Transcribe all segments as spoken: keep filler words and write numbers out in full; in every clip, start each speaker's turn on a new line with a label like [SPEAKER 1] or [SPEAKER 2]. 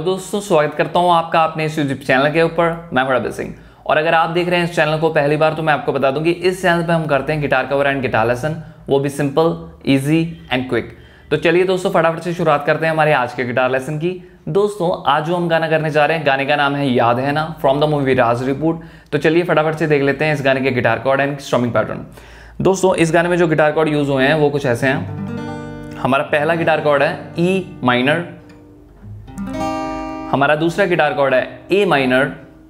[SPEAKER 1] दोस्तों, स्वागत करता हूं आपका अपने इस यूट्यूब चैनल के ऊपर। मैं रबी सिंह और अगर आप देख रहे हैं इस चैनल को पहली बार तो मैं आपको बता दूं कि इस चैनल पे हम करते हैं guitar cover and guitar lesson, वो भी सिंपल, इजी एंड क्विक। तो चलिए दोस्तों, फटाफट से शुरुआत करते हैं हमारे आज के गिटार लेसन की। दोस्तों, आज जो हम गाना करने जा रहे हैं, गाने का नाम है याद है ना, from the movie Raaz reboot. तो चलिए फटाफट से देख लेते हैं इस गाने के guitar chord and strumming pattern. दोस्तों, इस गाने में जो गिटार कॉर्ड यूज हुए हैं वो कुछ ऐसे हैं। हमारा पहला गिटार कॉर्ड है ई माइनर, हमारा दूसरा गिटार कॉर्ड है ए माइनर,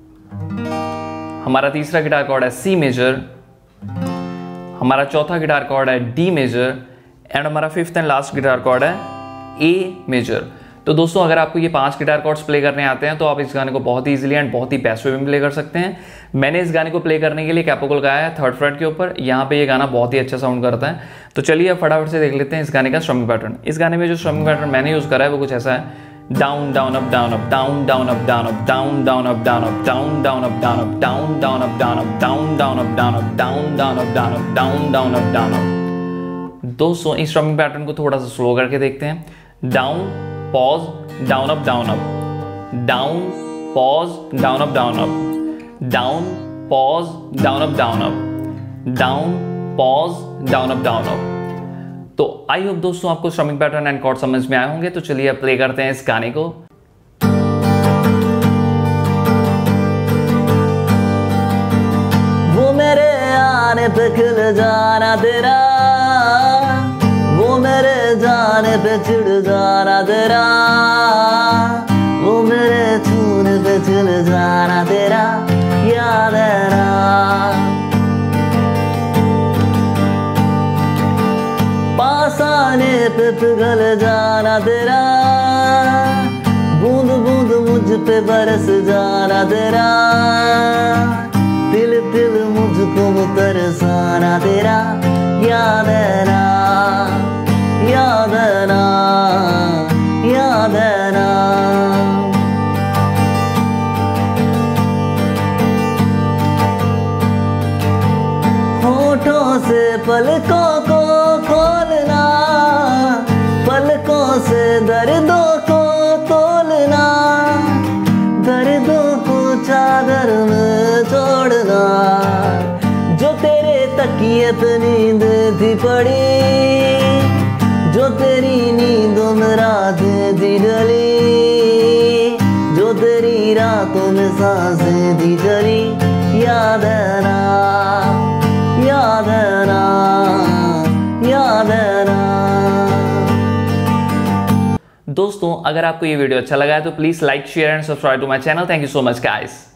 [SPEAKER 1] हमारा तीसरा गिटार कॉर्ड है सी मेजर, हमारा चौथा गिटार कॉर्ड है डी मेजर एंड हमारा fifth and last guitar chord है ए मेजर। तो दोस्तों, अगर आपको ये पांच गिटार कॉर्ड्स प्ले करने आते हैं तो आप इस गाने को बहुत ही इजीली एंड बहुत ही बेस्ट वे में प्ले कर सकते हैं। मैंने इस गाने को प्ले करने के लिए कैपो को लगाया है थर्ड फ्रेट के ऊपर। यहाँ पे ये गाना बहुत ही अच्छा साउंड करता है। तो चलिए अब फटाफट से देख लेते हैं इस गाने का स्ट्रमिंग पैटर्न। इस गाने में जो स्ट्रमिंग पैटर्न मैंने यूज करा है वो कुछ ऐसा है। Down, down, up, down, up, down, down, up, down, up, down, down, up, down, up, down, down, up, down, up, down, down, up, down, up, down, down, up, down, up, down, down, up, down, up, down, down, up, down, up। दोस्तों, इस strumming pattern को थोड़ा सा slow करके देखते हैं। Down, pause, down, up, down, up, down, pause, down, up, down, up, down, pause, down, up, down, up, down, pause, down, up, down, up. तो I hope दोस्तों आपको स्ट्रमिंग पैटर्न एंड कॉर्ड समझ में आए होंगे। तो चलिए अब प्ले करते हैं इस गाने को।
[SPEAKER 2] वो मेरे आने पे खिल जाना तेरा, वो मेरे जाने पे चिढ़ जाना तेरा, वो मेरे छूने पे चिढ़ जाना तेरा, याद है ना। पास आने पे पिघल जाना तेरा, बूंद बूंद मुझ पे बरस जाना तेरा, तिल तिल मुझको तरसाना तेरा, याद है ना, याद है ना, याद है ना। होठों से पलकों को खोलना, पलकों से दर्दों को तोलना, दर्दों को चादर में छोड़ना, जो तेरे तकिए पे नींद थी पड़ी, जो तेरी नींदों में रातें थी ढली, जो तेरी रातों में सांसें थी चली, याद है ना, याद है ना, याद है ना।
[SPEAKER 1] दोस्तों, अगर आपको ये वीडियो अच्छा लगा है तो please like, share and subscribe to my channel. Thank you so much guys.